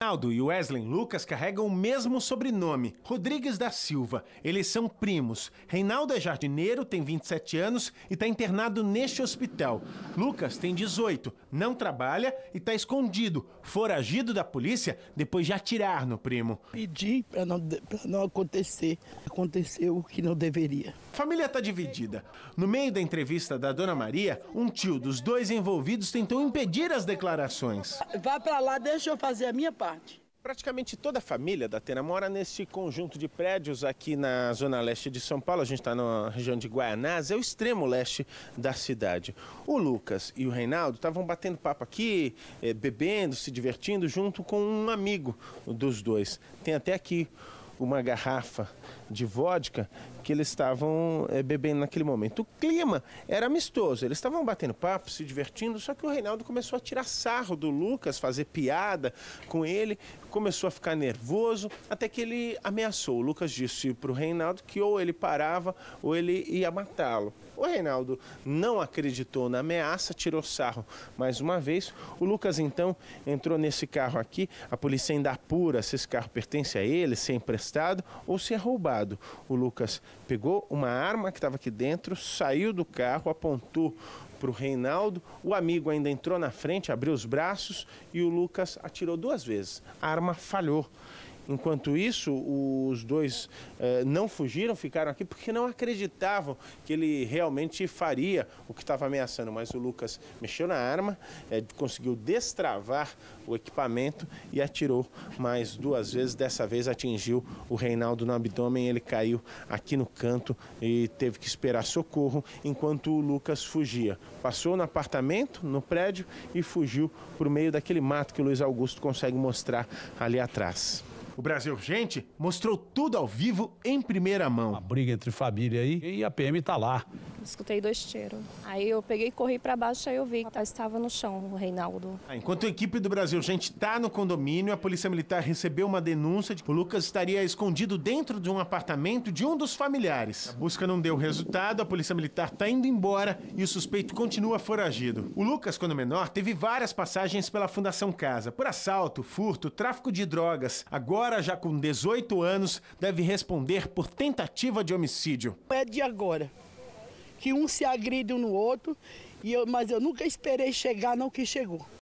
Reinaldo e Wesley Lucas carregam o mesmo sobrenome, Rodrigues da Silva. Eles são primos. Reinaldo é jardineiro, tem 27 anos e está internado neste hospital. Lucas tem 18, não trabalha e está escondido, foragido da polícia depois de atirar no primo. Pedi para não acontecer. Aconteceu o que não deveria. A família está dividida. No meio da entrevista da Dona Maria, um tio dos dois envolvidos tentou impedir as declarações. Vá para lá, deixa eu fazer a minha parte. Praticamente toda a família da Atena mora nesse conjunto de prédios aqui na zona leste de São Paulo. A gente está na região de Guaianazes, é o extremo leste da cidade. O Lucas e o Reinaldo estavam batendo papo aqui, bebendo, se divertindo, junto com um amigo dos dois. Tem até aqui uma garrafa de vodka que eles estavam bebendo naquele momento. O clima era amistoso, eles estavam batendo papo, se divertindo, só que o Reinaldo começou a tirar sarro do Lucas, fazer piada com ele, começou a ficar nervoso, até que ele ameaçou. O Lucas disse para o Reinaldo que ou ele parava ou ele ia matá-lo. O Reinaldo não acreditou na ameaça, tirou sarro mais uma vez. O Lucas então entrou nesse carro aqui, a polícia ainda apura se esse carro pertence a ele, se é emprestado ou se é roubado. O Lucas pegou uma arma que estava aqui dentro, saiu do carro, apontou para o Reinaldo, o amigo ainda entrou na frente, abriu os braços e o Lucas atirou 2 vezes. A arma falhou. Enquanto isso, os dois não fugiram, ficaram aqui porque não acreditavam que ele realmente faria o que estava ameaçando. Mas o Lucas mexeu na arma, conseguiu destravar o equipamento e atirou mais 2 vezes. Dessa vez atingiu o Reinaldo no abdômen, ele caiu aqui no canto e teve que esperar socorro enquanto o Lucas fugia. Passou no apartamento, no prédio e fugiu por meio daquele mato que o Luiz Augusto consegue mostrar ali atrás. O Brasil Urgente mostrou tudo ao vivo em primeira mão. Uma briga entre família aí e a PM tá lá. Escutei 2 tiros. Aí eu peguei e corri para baixo, aí eu vi que estava no chão o Reinaldo. Enquanto a equipe do Brasil Urgente está no condomínio, a Polícia Militar recebeu uma denúncia de que o Lucas estaria escondido dentro de um apartamento de um dos familiares. A busca não deu resultado, a Polícia Militar está indo embora e o suspeito continua foragido. O Lucas, quando menor, teve várias passagens pela Fundação Casa, por assalto, furto, tráfico de drogas. Agora, já com 18 anos, deve responder por tentativa de homicídio. É de agora que um se agride um no outro, mas eu nunca esperei chegar no que chegou.